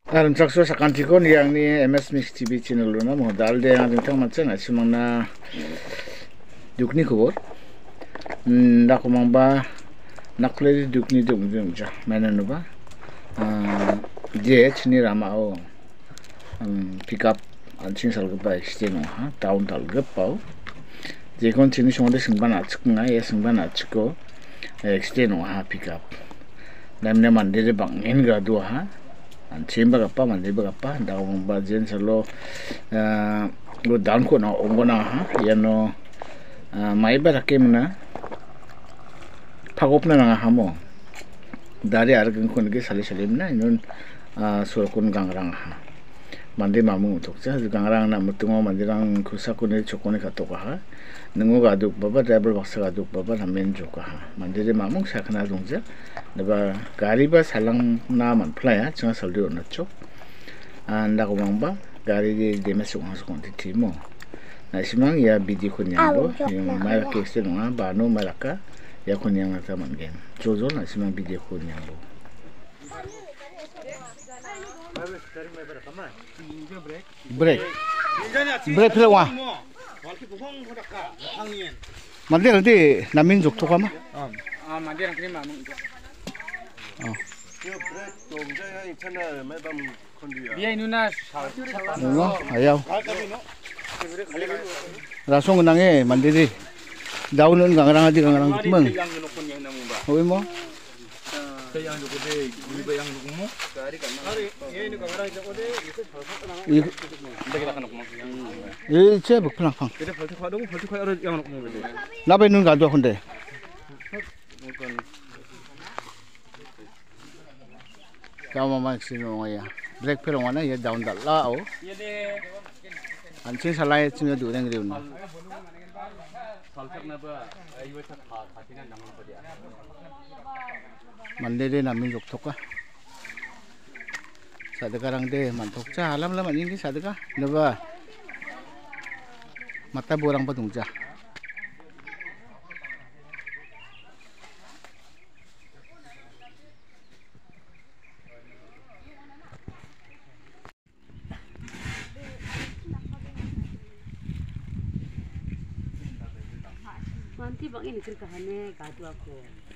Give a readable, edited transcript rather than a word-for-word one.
Alam sakso sa kanti ko yang ni MS Mix TV channel na mo dal de ang tang matsan asimang na dukni ko nda ko mang ba nakle dukni dum ja manano ba je chni rama o pick up anching sal ba steno ha town dal ga pau je kon chini shong de singban achik nga ye singban achiko steno ha pick up namne mande de bangin ga do ha Chimba apa mandi apa dah orang bajen selalu lo down ko na ongona ha yano mai barake mana phagop na nga hamo dari argan kon ge sali salim na inon surakun gangrang ha mandi mamu tokja gangrang na mutungo mandirang kusa kune chokone katoka ha nengo gaduk baba driver baksa gaduk baba ramen joka ha mandi de mamung sakna dongja neba gari ba salang na man playa chunga saldi onachok anda ko bangba gari de demes ong has konti timo na simang ya bidi kunyambo yung malaki este nga bano malaka ya kunyang ata mangen jojo na simang bidi kunyambo break pelawa mandi nanti namin jok toka ma mandi nanti mamung biaya nuna ayaw rasong nangé mandiri daunun gangrang adi gangrang tumeng hoy mo yang jokode iba yang nukumo ini gangrang jokode itu che buklang phang itu falti khado yang nukumo bede labe nun ga do hunde Kau mama sino ya break pero mana ya down dalla o anjing salai cuma dua yang riun mandiri namin joktoka sadakarang de mantokca alam lam anjing sadaka neba mata borang patungca Nanti bang ini cerita hane kadu aku.